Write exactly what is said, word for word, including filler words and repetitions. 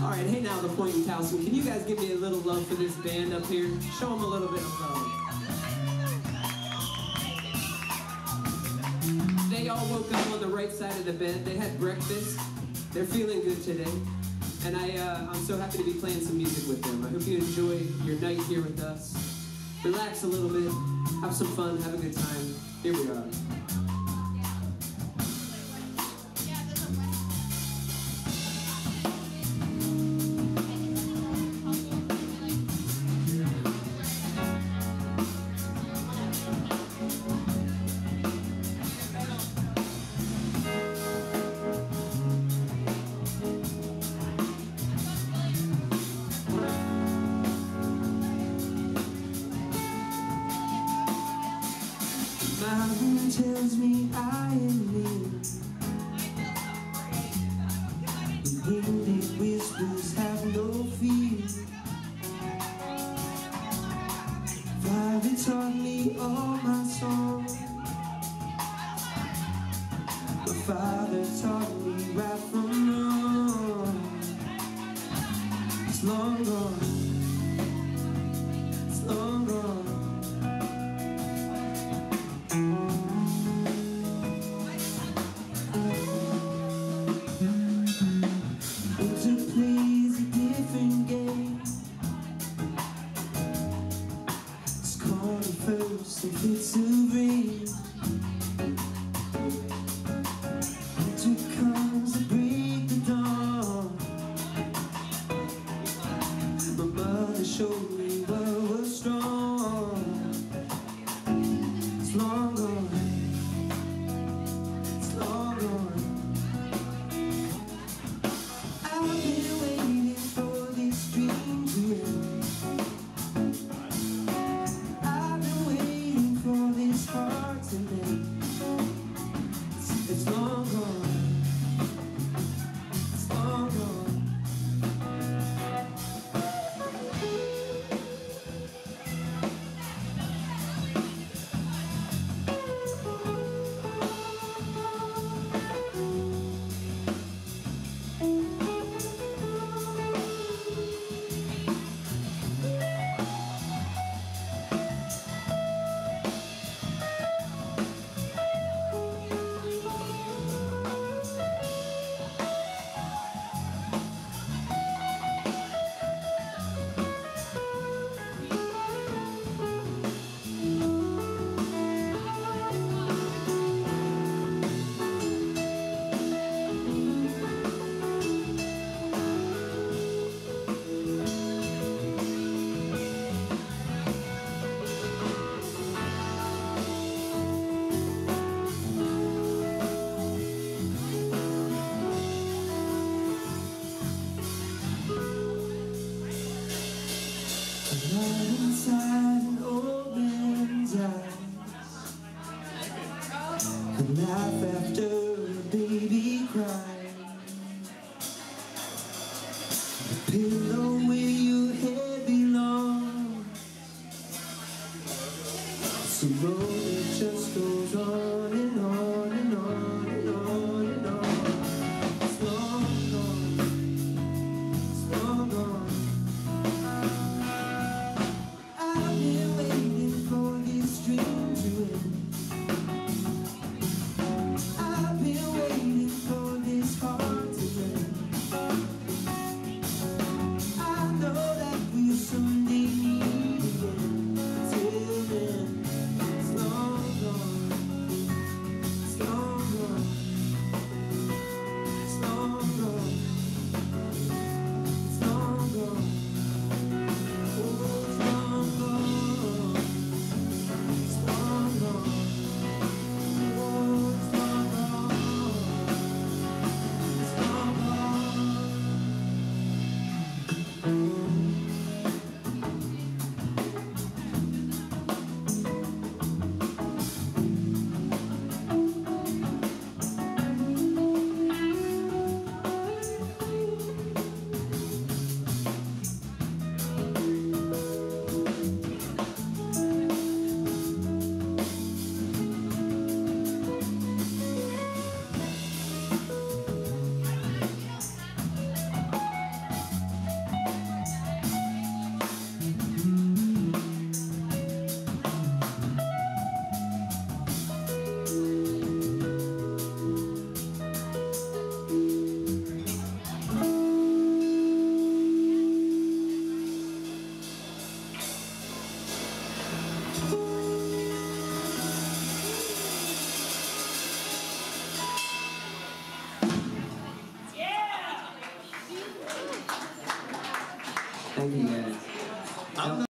All right, hey now, the point in Towson. Can you guys give me a little love for this band up here? Show them a little bit of love. They all woke up on the right side of the bed. They had breakfast. They're feeling good today. And I, uh, I'm so happy to be playing some music with them. I hope you enjoy your night here with us. Relax a little bit, have some fun, have a good time. Here we are. Mountain tells me I am near. The wind it whispers have no fear. Violet taught me all my songs. My father taught me right from wrong. It's long gone. It's long gone. Winter plays a different game. It's called the first and fits of rain. Winter comes to break the dawn. My mother showed me what was strong. It's long gone. It's long gone. I've been waiting for this dream to end. I've been waiting for this heart to mend. It's, it's long gone. It's long gone. Right inside an old man's eyes, a laugh after a baby cries, a pillow